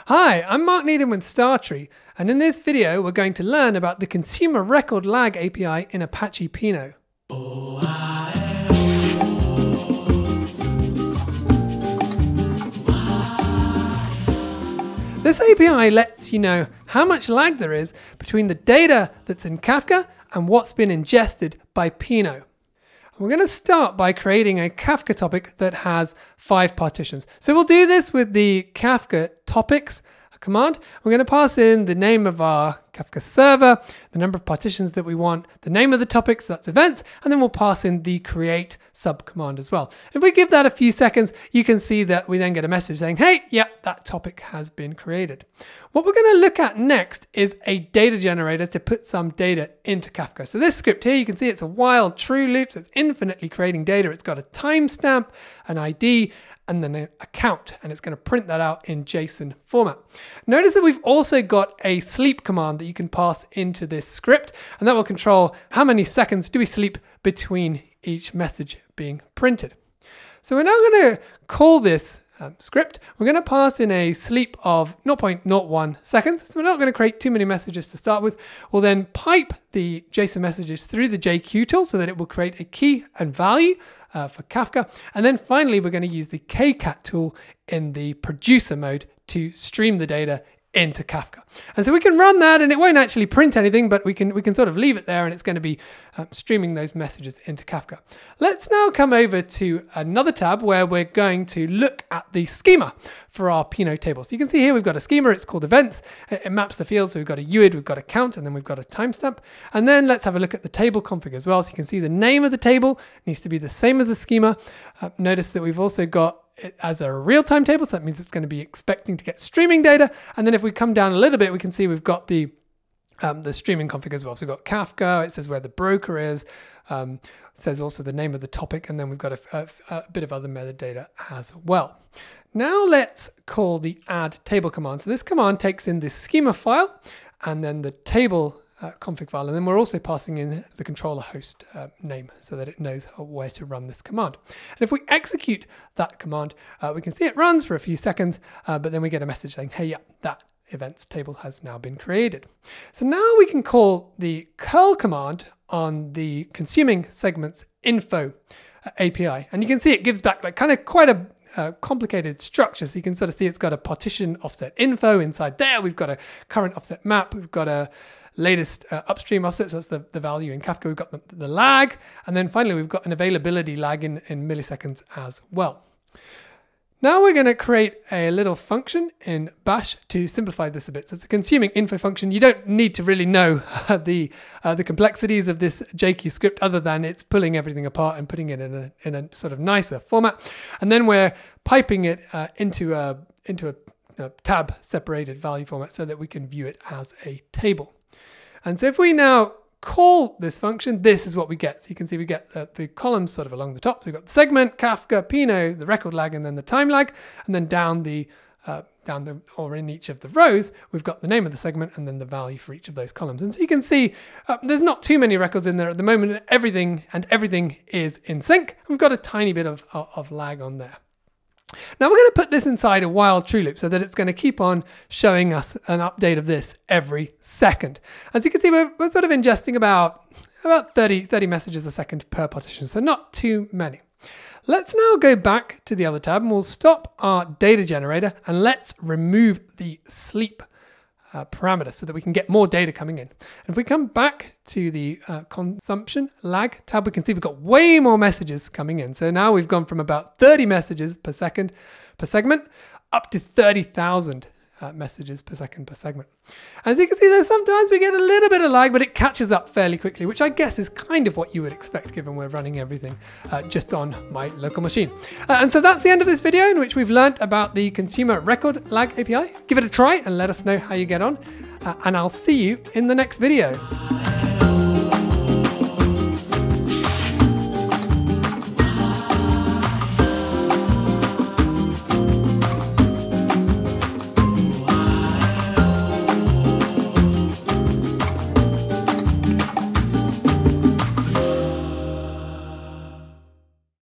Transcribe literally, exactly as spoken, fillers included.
Hi, I'm Mark Needham with StarTree, and in this video we're going to learn about the Consumer Record Lag A P I in Apache Pinot. This A P I lets you know how much lag there is between the data that's in Kafka and what's been ingested by Pinot. We're going to start by creating a Kafka topic that has five partitions. So we'll do this with the Kafka topics command. We're going to pass in the name of our Kafka server, the number of partitions that we want, the name of the topics, that's events, and then we'll pass in the create sub command as well. If we give that a few seconds, you can see that we then get a message saying, hey, yep, that topic has been created. What we're going to look at next is a data generator to put some data into Kafka. So this script here, you can see it's a while true loop, so it's infinitely creating data. It's got a timestamp, an I D, and then an account, and it's going to print that out in JSON format. Notice that we've also got a sleep command that you can pass into this script, and that will control how many seconds do we sleep between each message being printed. So we're now going to call this um, script. We're going to pass in a sleep of zero point zero one seconds, so we're not going to create too many messages to start with. We'll then pipe the JSON messages through the J Q tool so that it will create a key and value Uh, for Kafka. And then finally, we're going to use the K cat tool in the producer mode to stream the data into Kafka. And so we can run that and it won't actually print anything, but we can we can sort of leave it there and it's going to be um, streaming those messages into Kafka. Let's now come over to another tab where we're going to look at the schema for our Pinot table. So you can see here we've got a schema, it's called events. It, it maps the fields, so we've got a U I D, we've got a count, and then we've got a timestamp. And then let's have a look at the table config as well. So you can see the name of the table needs to be the same as the schema. Uh, notice that we've also got it as a real-time table, so that means it's going to be expecting to get streaming data. And then if we come down a little bit, we can see we've got the um, the streaming config as well. So we've got Kafka, it says where the broker is, um, it says also the name of the topic, and then we've got a, a, a bit of other metadata as well. Now let's call the add table command. So this command takes in this schema file and then the table Uh, config file, and then we're also passing in the controller host uh, name so that it knows where to run this command. And if we execute that command, uh, we can see it runs for a few seconds, uh, but then we get a message saying, hey, yeah, that events table has now been created. So now we can call the curl command on the consuming segments info uh, A P I, and you can see it gives back like kind of quite a Uh, complicated structure. So you can sort of see it's got a partition offset info inside there. We've got a current offset map. We've got a latest uh, upstream offset. So that's the, the value in Kafka. We've got the, the lag. And then finally, we've got an availability lag in, in milliseconds as well. Now we're going to create a little function in Bash to simplify this a bit. So it's a consuming info function. You don't need to really know the uh, the complexities of this J Q script other than it's pulling everything apart and putting it in a, in a sort of nicer format. And then we're piping it uh, into a, into a, a tab separated value format so that we can view it as a table. And so if we now call this function, this is what we get. So you can see we get uh, the columns sort of along the top. So we've got the segment, Kafka, Pinot, the record lag, and then the time lag. And then down the, uh, down the, or in each of the rows, we've got the name of the segment and then the value for each of those columns. And so you can see uh, there's not too many records in there at the moment. Everything and everything is in sync. We've got a tiny bit of, of, of lag on there. Now we're going to put this inside a while true loop so that it's going to keep on showing us an update of this every second. As you can see, we're, we're sort of ingesting about, about thirty, thirty messages a second per partition, so not too many. Let's now go back to the other tab and we'll stop our data generator and let's remove the sleep Uh, parameter so that we can get more data coming in. And if we come back to the uh, consumption lag tab, we can see we've got way more messages coming in. So now we've gone from about thirty messages per second per segment up to thirty thousand uh, messages per second per segment. As you can see there, sometimes we get a little bit of lag, but it catches up fairly quickly, which I guess is kind of what you would expect given we're running everything uh, just on my local machine. Uh, and so that's the end of this video in which we've learned about the Consumer Record Lag A P I. Give it a try and let us know how you get on. Uh, and I'll see you in the next video.